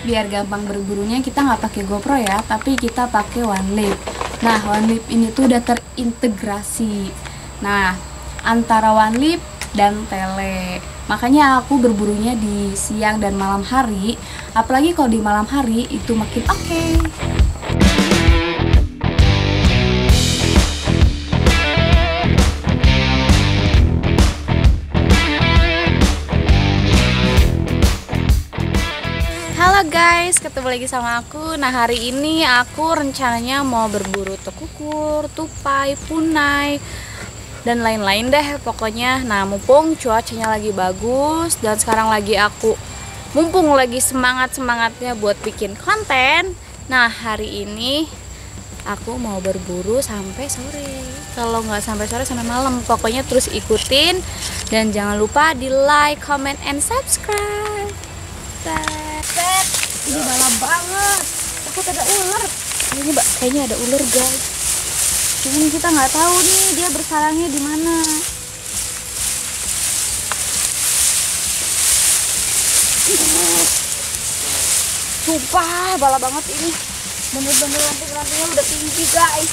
biar gampang berburunya kita nggak pakai GoPro ya, tapi kita pakai OneLip. Nah, OneLip ini tuh udah terintegrasi. Nah, antara OneLip dan tele. Makanya aku berburunya di siang dan malam hari. Apalagi kalau di malam hari itu makin oke. Halo guys, ketemu lagi sama aku. Nah, hari ini aku rencananya mau berburu tekukur, tupai, punai, dan lain-lain deh pokoknya. Nah, mumpung cuacanya lagi bagus dan sekarang mumpung lagi semangat-semangatnya buat bikin konten. Nah, hari ini aku mau berburu sampai sore. Kalau nggak sampai sore, sampai malam. Pokoknya terus ikutin dan jangan lupa di like, comment, and subscribe. Set, ini balap banget. Takut ada ular. Ini kayaknya ada ular guys. Cuman kita nggak tahu nih dia bersarangnya di mana. Sumpah balap banget ini. Bener-bener ranting-rantingnya udah tinggi guys.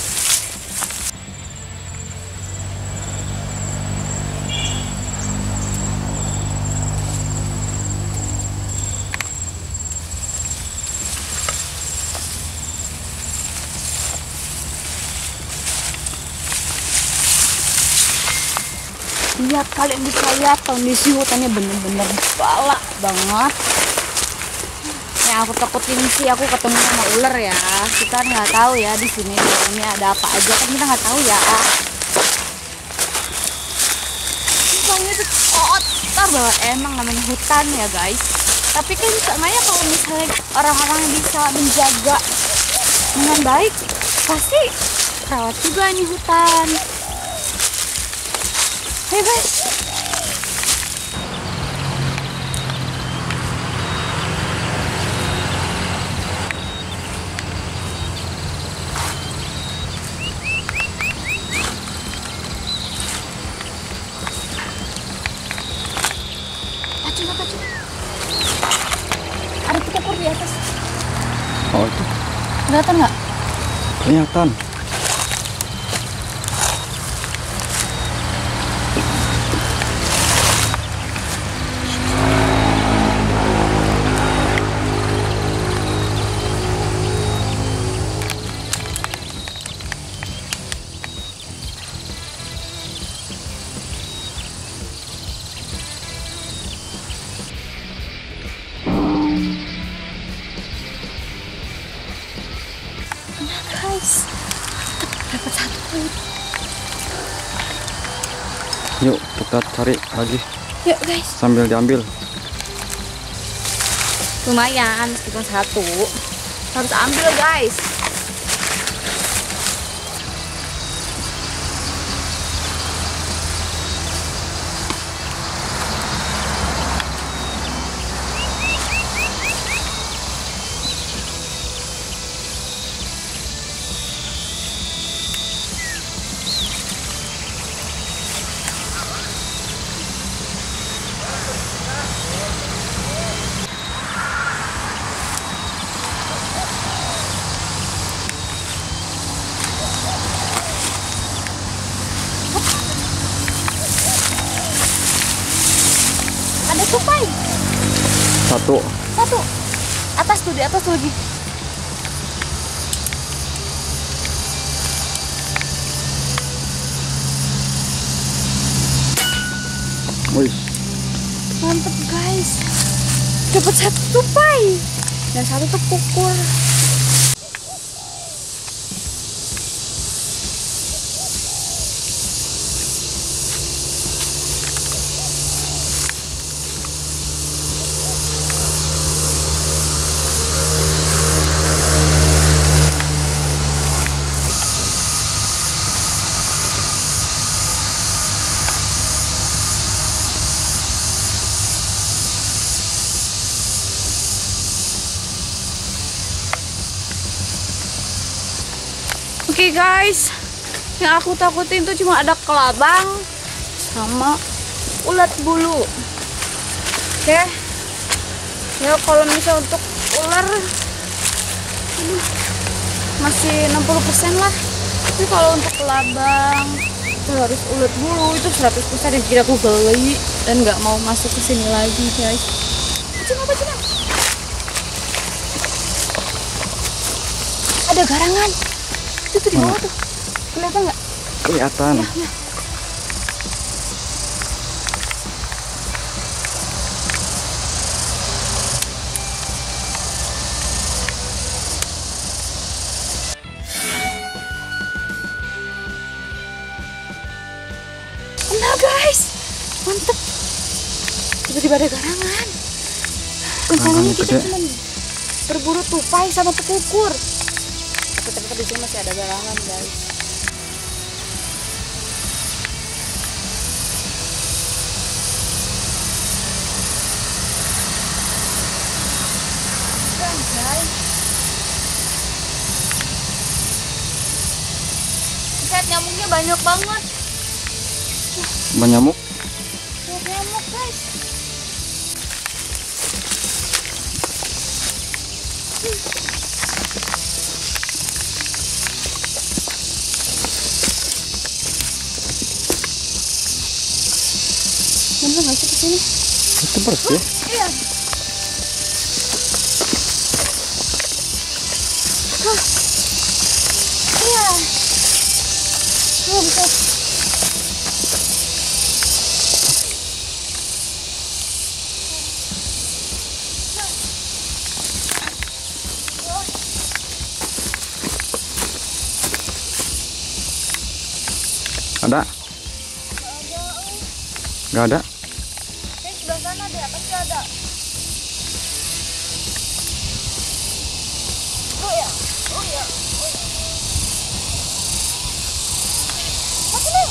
Lihat, kalian bisa lihat kondisi hutannya bener-bener balak banget. Yang aku takutin sih aku ketemu sama ular ya. Kita nggak tahu ya di sini ini ada apa aja, kan kita nggak tahu ya. Hutannya tuh kotor banget, emang namanya hutan ya guys. Tapi kan sebenarnya kalau misalnya orang-orang bisa menjaga dengan baik, pasti rawat juga nih hutan. Hey guys, pacu. Ada tekukur di atas. Oh itu Kelihatan nggak? kelihatan. Guys, dapat satu. Yuk kita cari lagi Yuk guys. sambil diambil. Lumayan, meskipun satu. Harus ambil guys. Ada tupai. Satu. Atas tuh, di atas tuh lagi. Wih, Mantep guys. Dapat satu tupai dan satu tekukur. Oke guys, yang aku takutin tuh cuma ada kelabang sama ulat bulu. Oke. Ya kalau misal untuk ular masih 60% lah. Tapi kalau untuk kelabang itu harus ulet dulu, itu 100% yang kira aku geli dan nggak mau masuk ke sini lagi guys. Cina. Ada garangan. Itu tuh di bawah tuh. Kelihatan nggak? Kelihatan. Ya. Nah guys, mantep. Tiba-tiba ada garangan. Rencananya kita cuma berburu tupai sama tekukur. Tapi ternyata di sini masih ada garangan guys. Dan guys, lihat nyamuknya banyak banget. Banyak nyamuk. Banyak nyamuk guys. Bener nggak sih kesini? Itu bersih. Iya. Iya. Oh, bisa. Ada? Nggak ada? Di sebelah sana deh, pasti ada. Oh ya. Apa nih?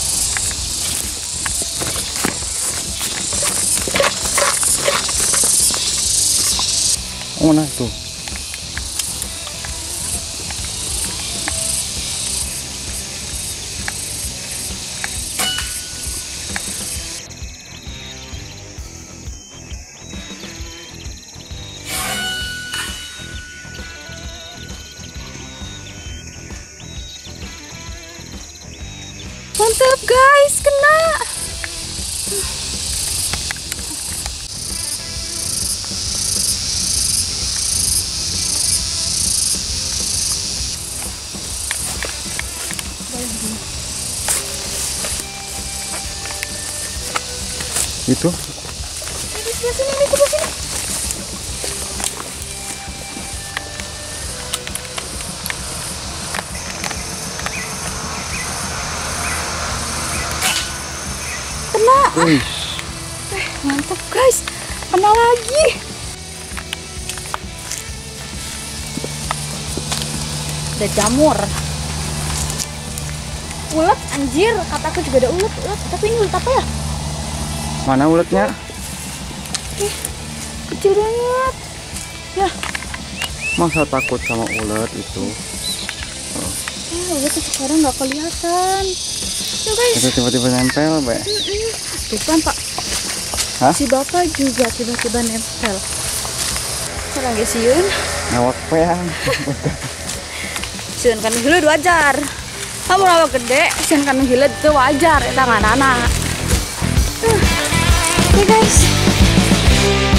Oh, mana tuh? Mantap guys, kena. Itu? Ini sebelah sini. Kena. Mantap guys, kena lagi. Ada jamur. Ulet anjir, kataku juga ada ulet. Tapi ini ulet apa ya? Mana uletnya? Kecil banget. Ya. Masa takut sama ulet itu? Uletnya sekarang nggak kelihatan. Ya guys. Itu tiba-tiba nempel, Be. Tuh kan Pak. Hah? Si bapak juga tiba-tiba nempel. Sekarang guys siun. Ngawak peang. Siun kan gila wajar. Kamu rawa gede, siun kan gila itu wajar. Tangan anak. Oke guys.